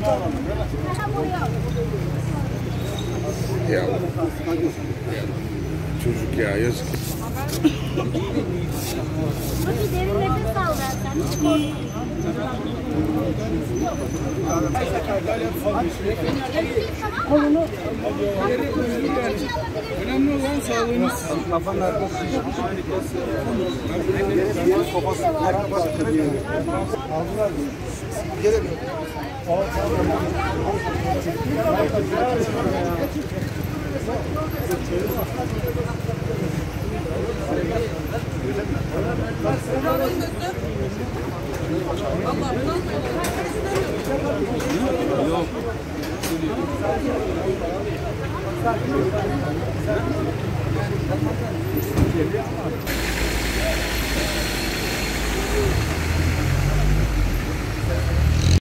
Ya. Çocuk ya yazık. Hadi derin nefes al zaten. Hiç korkma. Kolunu. Önemli olan sağlığınız. Kafanın arkası. Aldılar mı? Gelemiyor. Yok.